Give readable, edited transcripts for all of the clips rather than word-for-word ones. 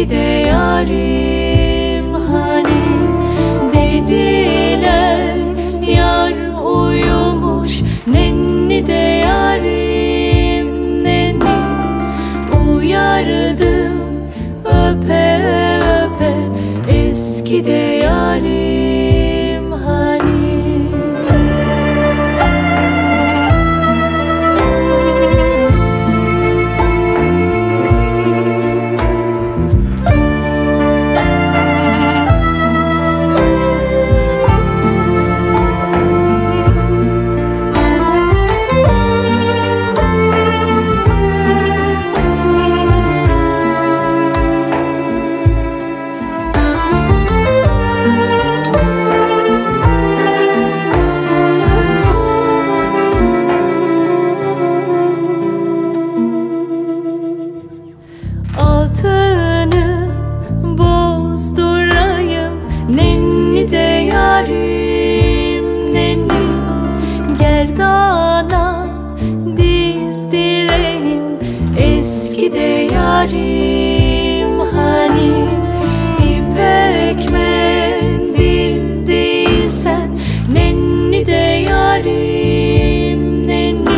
eski de yarim hani. Dediler yar uyumuş, nenni de yarim nenni. Uyardım öpe öpe, eski de yarim hani. Altını bozdurayım, nenni de yarim nenni. Gerdana dizdireyim, eski de yarim hani. İpek mendil değilsen, nenni de yarim nenni.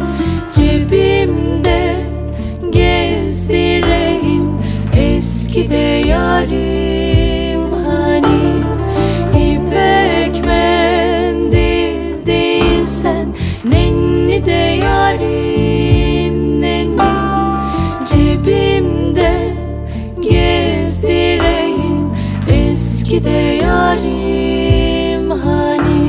Cebimde gezdireyim, eski de yarim hani. İpek mendil değilsen, nenni de yarim nenni. Cebimde gezdireyim, eski de yarim hani.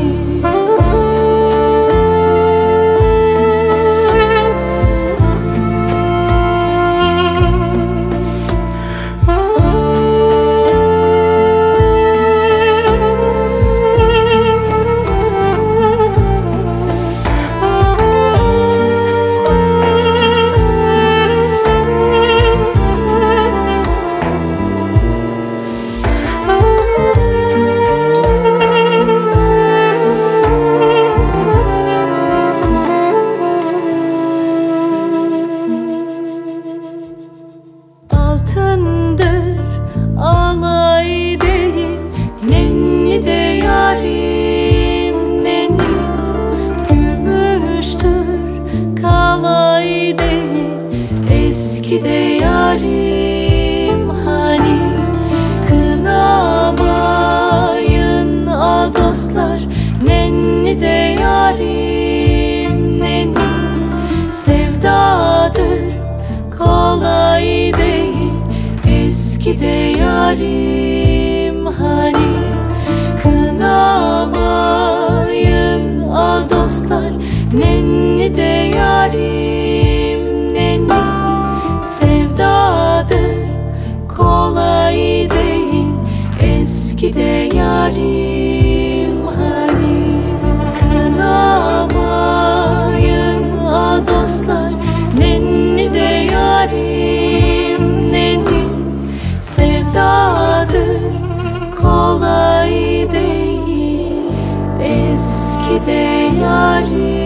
Altındır alay değil, nenni de yarim nenni. Gümüştür kalay değil, eski de yarim hani. Kınamayın a dostlar, nenni de yarim nenni. Sevdadır kolay değil, eski de yarim hani. Kınamayın a dostlar, nenni de yarim nenni. Sevdadır kolay değil, eski de yarim hani. Kınamayın a dostlar, nenni de yarim nenni. Sevdadır kolay değil, eski de yarim.